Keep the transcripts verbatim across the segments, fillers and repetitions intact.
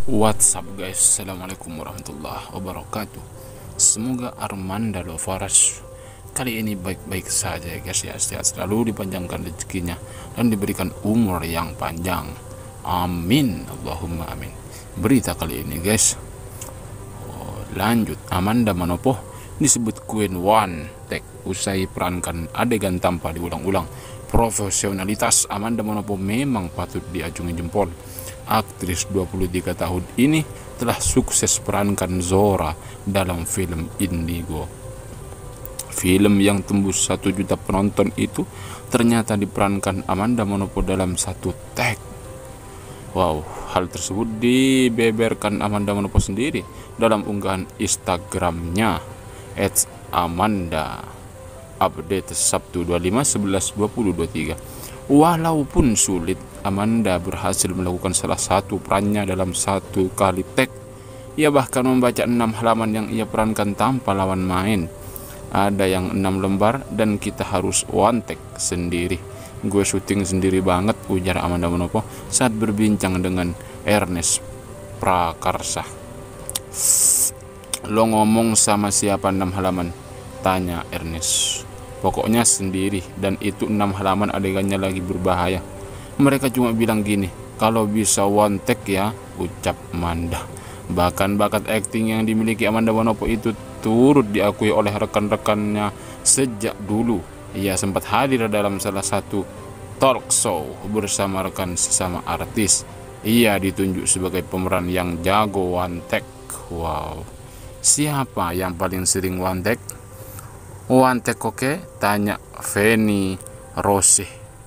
What's up guys, assalamualaikum warahmatullahi wabarakatuh. Semoga Armanda Lovaras kali ini baik-baik saja ya guys ya, sehat selalu, dipanjangkan rezekinya dan diberikan umur yang panjang, amin, Allahumma amin. Berita kali ini guys, oh, lanjut, Amanda Manopo disebut Queen One Take usai perankan adegan tanpa diulang-ulang. Profesionalitas Amanda Manopo memang patut diacungi jempol. Aktris dua puluh tiga tahun ini telah sukses perankan Zora dalam film Indigo. Film yang tembus satu juta penonton itu ternyata diperankan Amanda Manopo dalam satu tag. Wow, hal tersebut dibeberkan Amanda Manopo sendiri dalam unggahan Instagramnya et amanda update Sabtu dua puluh lima sebelas dua ribu dua puluh tiga. Walaupun sulit, Amanda berhasil melakukan salah satu perannya dalam satu kali tag. Ia bahkan membaca enam halaman yang ia perankan tanpa lawan main. Ada yang enam lembar dan kita harus one take sendiri. Gue syuting sendiri banget, ujar Amanda Manopo saat berbincang dengan Ernest Prakarsa. Lo ngomong sama siapa enam halaman? Tanya Ernest. Pokoknya sendiri, dan itu enam halaman adegannya lagi berbahaya. Mereka cuma bilang gini, kalau bisa one take ya, ucap Amanda. Bahkan bakat akting yang dimiliki Amanda Manopo itu turut diakui oleh rekan-rekannya sejak dulu. Ia sempat hadir dalam salah satu talk show bersama rekan sesama artis. Ia ditunjuk sebagai pemeran yang jago one take. Wow, siapa yang paling sering one take? One take oke? Tanya Feni Rose.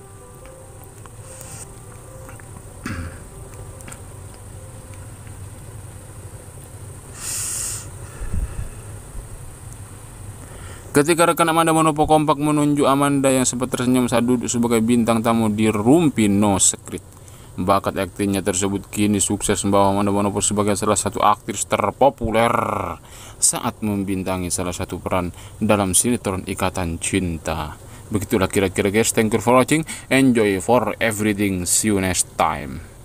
Ketika rekan Amanda Manopo kompak menunjuk Amanda yang sempat tersenyum saat duduk sebagai bintang tamu di Rumpi No Secret. Bakat aktingnya tersebut kini sukses membawa Amanda Manopo sebagai salah satu aktris terpopuler saat membintangi salah satu peran dalam sinetron Ikatan Cinta. Begitulah kira-kira guys, thank you for watching, enjoy for everything, see you next time.